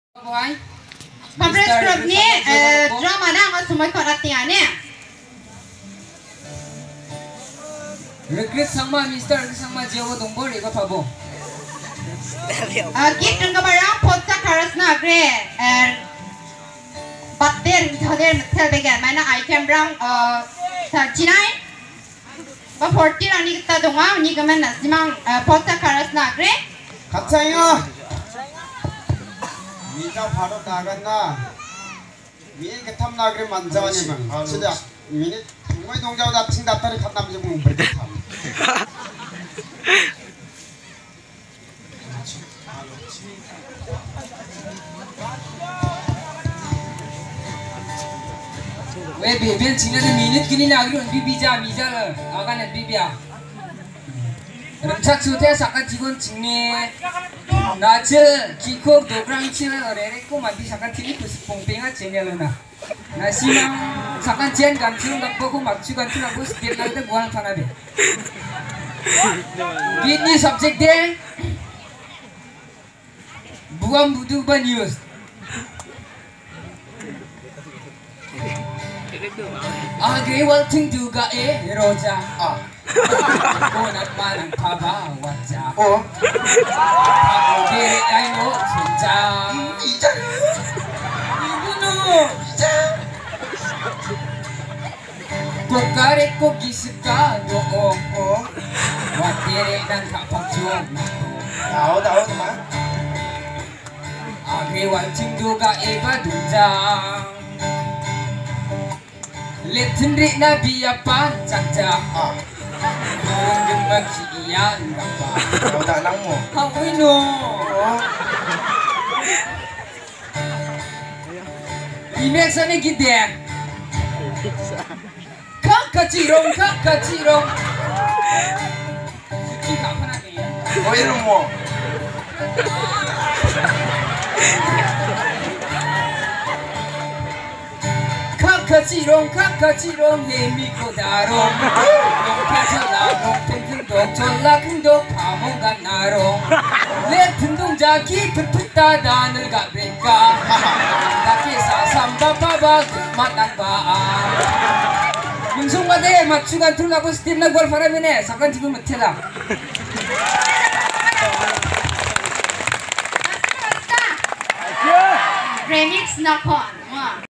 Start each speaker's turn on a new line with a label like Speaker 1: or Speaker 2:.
Speaker 1: Conference group ni drama na ang sumay ko natin ni.
Speaker 2: Regret sama Mr. sama Jewo dongbol iba pabo.
Speaker 1: Kitchen ka barang potsa karas na gre. Batter thader tel began mana item brang 39 ba 40 ani kita donga ni gaman simang potsa karas na gre.
Speaker 3: 갑자기요. 미자 바로 나간다. 미에 개탐 나그래 만자와니만. 진짜 미니 정말 동자고 나팅 답다리 간 남자 보면 그렇게 탐.
Speaker 2: 왜 베벤 지나는 미닛 기니 나기로 비비자 미자를 아가는 비비야. 름착 수태 사카 직원 직니 나츠 기콕 도그랑치는 어레레코 만디 사카 티리 봉뱅아 제냐르나 나 시망 사카 지안 감추는 갖고 막추 감추라고 스티어 나한테 뭐하는 타나데 비니 subject buang budu ba news agewal tingduga roja Kunat manang paba wajah.
Speaker 3: 어?
Speaker 2: Aku diri ayo cinta.
Speaker 3: 이자.
Speaker 2: Ibuno. Kokare ko gisika doon ko. Watiri ng kapagsyong nako.
Speaker 3: 나오 마.
Speaker 2: Agewal tingduga iba dunjang. Litindri na biya pa cakcak. Kung magsiiyan ka pa.
Speaker 3: 나오다 낭모.
Speaker 2: Ako'y no. Imeksa ni gide. Kakachirong. Suci ka pa natin.
Speaker 3: 뭐 이런 뭐.
Speaker 2: kakachirong hemiko darong long 팽팽동 졸라큰도 파몽간 나롱 레튼 동작이 풋풋다 단을 가브레까 나키사 삼바바바 matangba 뭉송마대 맞추간 틀라고 스팀나 골파라면에 사간 집은 못해라
Speaker 1: Remix na kon.